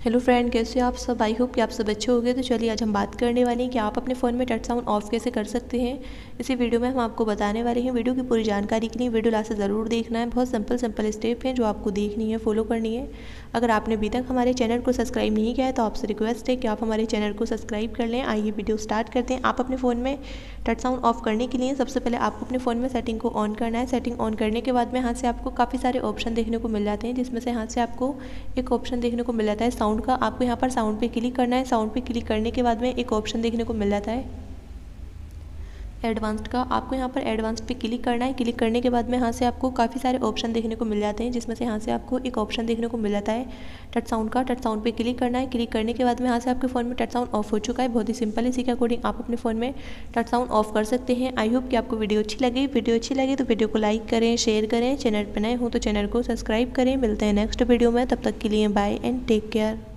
Hello friend, कैसे हो आप सब। आई होप कि आप सब अच्छे होंगे। तो चलिए आज हम बात करने वाले हैं कि आप अपने फ़ोन में टच साउंड ऑफ कैसे कर सकते हैं। इसी वीडियो में हम आपको बताने वाले हैं। वीडियो की पूरी जानकारी के लिए वीडियो लास्ट ज़रूर देखना है। बहुत सिंपल स्टेप हैं जो आपको देखनी है, फॉलो करनी है। अगर आपने अभी तक हमारे चैनल को सब्सक्राइब नहीं किया है तो आपसे रिक्वेस्ट है कि आप हमारे चैनल को सब्सक्राइब कर लें। आइए वीडियो स्टार्ट करते हैं। आप अपने फ़ोन में टच साउंड ऑफ करने के लिए सबसे पहले आपको अपने फ़ोन में सेटिंग को ऑन करना है। सेटिंग ऑन करने के बाद में यहाँ से आपको काफ़ी सारे ऑप्शन देखने को मिल जाते हैं, जिसमें से यहाँ से आपको एक ऑप्शन देखने को मिल जाता है साउंड का। आपको यहाँ पर साउंड पे क्लिक करना है। साउंड पे क्लिक करने के बाद में एक ऑप्शन देखने को मिल जाता है एडवांस्ड का। आपको यहाँ पर एडवांस्ड पे क्लिक करना है। क्लिक करने के बाद में यहाँ से आपको काफ़ी सारे ऑप्शन देखने को मिल जाते हैं, जिसमें से यहाँ से आपको एक ऑप्शन देखने को मिल जाता है टच साउंड का। टच साउंड पे क्लिक करना है। क्लिक करने के बाद में यहाँ से आपके फ़ोन में टच साउंड ऑफ हो चुका है। बहुत ही सिंपल है। इसी के अकॉर्डिंग आप अपने फ़ोन में टच साउंड ऑफ कर सकते हैं। आई होप कि आपको वीडियो अच्छी लगी। वीडियो अच्छी लगी तो वीडियो को लाइक करें, शेयर करें। चैनल पर नए हो तो चैनल को सब्सक्राइब करें। मिलते हैं नेक्स्ट वीडियो में। तब तक के लिए बाय एंड टेक केयर।